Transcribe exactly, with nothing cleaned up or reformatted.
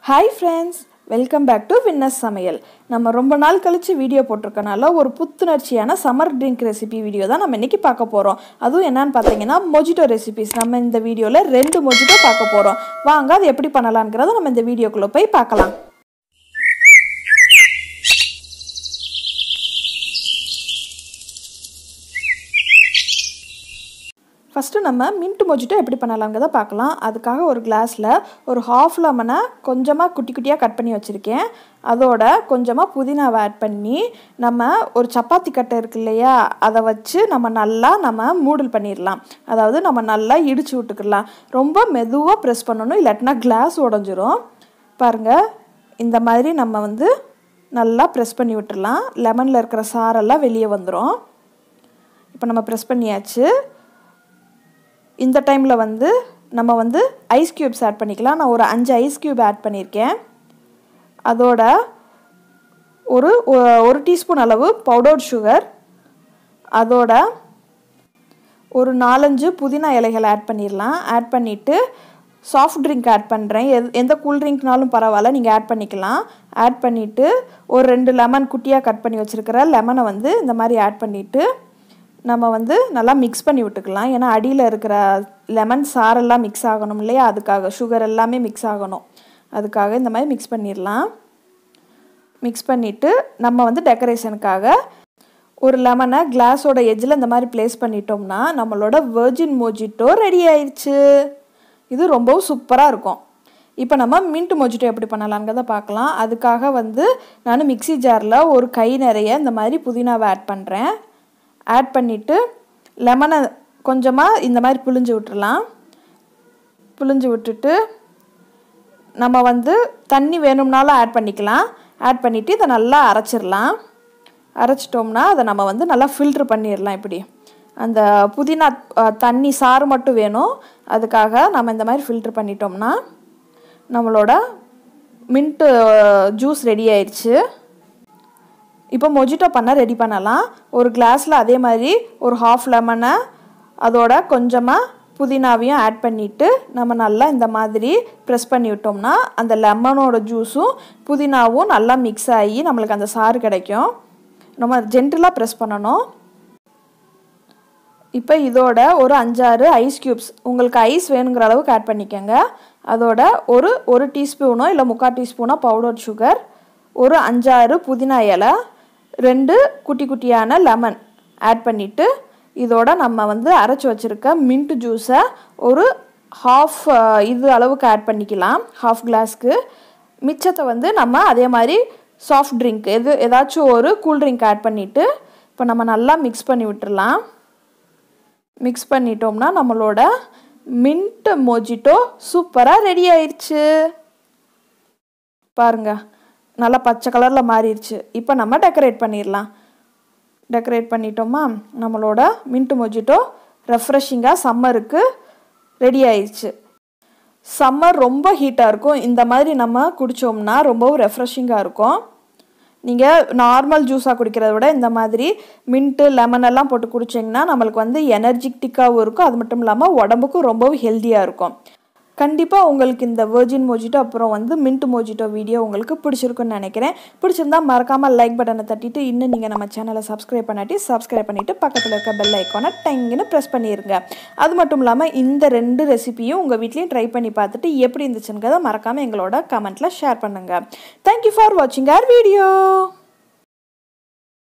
Hi friends, welcome back to WinNest Samayal. நம்ம ரொம்ப நாள் கழிச்சு வீடியோ போட்டுருக்கனால ஒரு புத்துணர்ச்சியான சம்மர் ட்ரிங்க் ரெசிபி வீடியோ தான் நம்ம இன்னைக்கு பார்க்க போறோம். அதுவும் என்னன்னு பார்த்தீங்கன்னா மொஜிட்டோ ரெசிபீஸ். நம்ம இந்த வீடியோல ரெண்டு மொஜிட்டோ பார்க்க போறோம். வாங்க அது எப்படி பண்ணலாம்ங்கறத நம்ம இந்த வீடியோக்குள்ள போய் பார்க்கலாம். First நம்ம மின்ட் மொஜிட்டோ எப்படி பண்ணலாம்ங்கறத பார்க்கலாம். அதுக்காக ஒரு கிளாஸ்ல ஒரு half லெமனை கொஞ்சமா குட்டி குட்டியா கட் பண்ணி வச்சிருக்கேன். அதோட கொஞ்சமா புதினாவை ஆட் பண்ணி நம்ம ஒரு சப்பாத்தி கட்டை இருக்கு இல்லையா அதை வச்சு நம்ம நல்லா நம்ம மூடல் பண்ணிரலாம். அதாவது நம்ம நல்லா இடிச்சு விட்டுக்கலாம். ரொம்ப மெதுவா பிரஸ் பண்ணனும் இல்லனா கிளாஸ் உடைஞ்சிரும். பாருங்க இந்த மாதிரி நம்ம வந்து நல்லா பிரஸ் பண்ணி விட்டுறலாம். லெமன்ல இருக்கிற சாரெல்லாம் வெளியே வந்துரும். இப்போ நம்ம பிரஸ் பண்ணியாச்சு. இந்த டைம்ல வந்து நம்ம வந்து ஐஸ் கியூப்ஸ் ஆட் பண்ணிக்கலாம். நான் ஒரு அஞ்சு ஐஸ் கியூப் ஆட் பண்ணிருக்கேன். அதோட ஒரு ஒரு டீஸ்பூன் அளவு பவுடர்ட் சுகர், அதோட ஒரு நாலஞ்சு புதினா இலைகள் ஆட் பண்ணிரலாம். ஆட் பண்ணிட்டு சாஃப்ட் ட்ரிங்க் ஆட் பண்றேன். எந்த கூல் ட்ரிங்க்னாலும் பரவாயில்லை நீங்க ஆட் பண்ணிக்கலாம். ஆட் பண்ணிட்டு ஒரு ரெண்டு லெமன் குட்டியா கட் பண்ணி வச்சிருக்கிற லெமனை வந்து இந்த மாதிரி ஆட் பண்ணிட்டு நம்ம வந்து நல்லா mix பண்ணி விட்டுக்கலாம். ஏனா அடியில இருக்கிற லெமன் சார் எல்லாம் mix ஆகணும் இல்லையா அதுக்காக சுகர் எல்லாமே mix ஆகணும். அதுக்காக இந்த மாதிரி mix பண்ணிரலாம். mix பண்ணிட்டு நம்ம வந்து டெக்கரேஷனுக்காக ஒரு லெமனை கிளாஸோட எட்ஜ்ல இந்த மாதிரி ப்ளேஸ் பண்ணிட்டோம்னா நம்மளோட வெர்ஜின் மொஜிட்டோ ரெடி ஆயிருச்சு. இது ரொம்ப சூப்பரா இருக்கும். இப்போ நம்ம மின்ட் மொஜிட்டோ எப்படி பண்ணலாம்ங்கறத பார்க்கலாம். அதுக்காக வந்து நான் மிக்ஸி ஜார்ல ஒரு கை நிறைய இந்த மாதிரி புதினாவை ஆட் பண்றேன். ஆட் பண்ணிட்டு லெமனை கொஞ்சமா இந்த மாதிரி புளிஞ்சு விட்டுறலாம். புளிஞ்சு விட்டுட்டு நம்ம வந்து தண்ணி வேணும்னாலும் ஆட் பண்ணிக்கலாம். ஆட் பண்ணிட்டு இத நல்லா அரைச்சிரலாம். அரைச்சிட்டோம்னா அத நம்ம வந்து நல்லா ஃபில்டர் பண்ணிரலாம். இப்படி அந்த புதினா தண்ணி சாறு மட்டும் வேணும். அதுக்காக நம்ம இந்த மாதிரி ஃபில்டர் பண்ணிட்டோம்னா நம்மளோட மின்ட் ஜூஸ் ரெடி ஆயிருச்சு. இப்போ மொஜிட்டோ பண்ண ரெடி பண்ணலாம். ஒரு கிளாஸ்ல அதே மாதிரி ஒரு half லெமனை அதோட கொஞ்சமா புதினாவையும் ஆட் பண்ணிட்டு நம்ம நல்லா இந்த மாதிரி பிரஸ் பண்ணி விட்டோம்னா அந்த லெமனோட ஜூஸும் புதினாவும் நல்லா mix ஆகி நமக்கு அந்த சாறு கிடைக்கும். நம்ம ஜென்டிலா பிரஸ் பண்ணனும். இப்போ இதோட ஒரு அஞ்சு ஆறு ஐஸ் கியூப்ஸ் உங்களுக்கு ஐஸ் வேணும்ங்கற அளவுக்கு ஆட் பண்ணிக்கங்க. அதோட ஒரு ஒரு டீஸ்பூனோ இல்ல முக்கால் டீஸ்பூனோ பவுடர்ட் சுகர், ஒரு அஞ்சு ஆறு புதினா இலை, ரெண்டு குட்டி குட்டியான லெமன் ஆட் பண்ணிட்டு இதோட நம்ம வந்து அரைச்சு வச்சிருக்க மின்ட் ஜூஸை ஒரு half இது அளவுக்கு ஆட் பண்ணிக்கலாம். half கிளாஸ்க்கு. மிச்சத்தை வந்து நம்ம அதே மாதிரி சாஃப்ட் ட்ரிங்க் எது ஏதாச்சும் ஒரு கூல் ட்ரிங்க் ஆட் பண்ணிட்டு இப்போ நம்ம நல்லா mix பண்ணி விட்டுறலாம். mix பண்ணிட்டோம்னா நம்மளோட மின்ட் மொஜிட்டோ சூப்பரா ரெடி ஆயிருச்சு. பாருங்க நல்லா பச்சை கலர்ல மாறிடுச்சு. இப்போ நம்ம டெக்கரேட் பண்ணிரலாம். டெக்கரேட் பண்ணிட்டோமா நம்மளோட மின்ட் மொஜிட்டோ ரெஃப்ரெஷிங்கா சம்மருக்கு ரெடி ஆயிருச்சு. சம்மர் ரொம்ப ஹீட்டா இருக்கும். இந்த மாதிரி நம்ம குடிச்சோம்னா ரொம்ப ரெஃப்ரெஷிங்கா இருக்கும். நீங்க நார்மல் ஜூஸா குடிக்கிறதை விட இந்த மாதிரி மின்ட் லெமன் எல்லாம் போட்டு குடிச்சீங்கன்னா நமக்கு வந்து எனர்ஜெட்டிக்காவும் இருக்கும். அது மட்டும் இல்லாம உடம்புக்கு ரொம்ப ஹெல்தியா இருக்கும். கண்டிப்பா உங்களுக்கு இந்த வெர்ஜின் மொஜிட்டோ அப்புறம் வந்து மின்ட் மொஜிட்டோ வீடியோ உங்களுக்கு பிடிச்சிருக்கும்னு நினைக்கிறேன். பிடிச்சிருந்தா மறக்காம லைக் பட்டனை தட்டிட்டு இன்னும் நீங்க நம்ம சேனலை சப்ஸ்கிரைப் பண்ணாட்டி சப்ஸ்கிரைப் பண்ணிட்டு பக்கத்துல இருக்க பெல் ஐகானை டங்னு பிரஸ் பண்ணிருங்க. அது மட்டும் இல்லாம இந்த ரெண்டு ரெசிபியும் உங்க வீட்லயும் ட்ரை பண்ணி பார்த்துட்டு எப்படி இருந்துச்சுங்கறத மறக்காம எங்களோட கமெண்ட்ல ஷேர் பண்ணுங்க. Thank you for watching our video.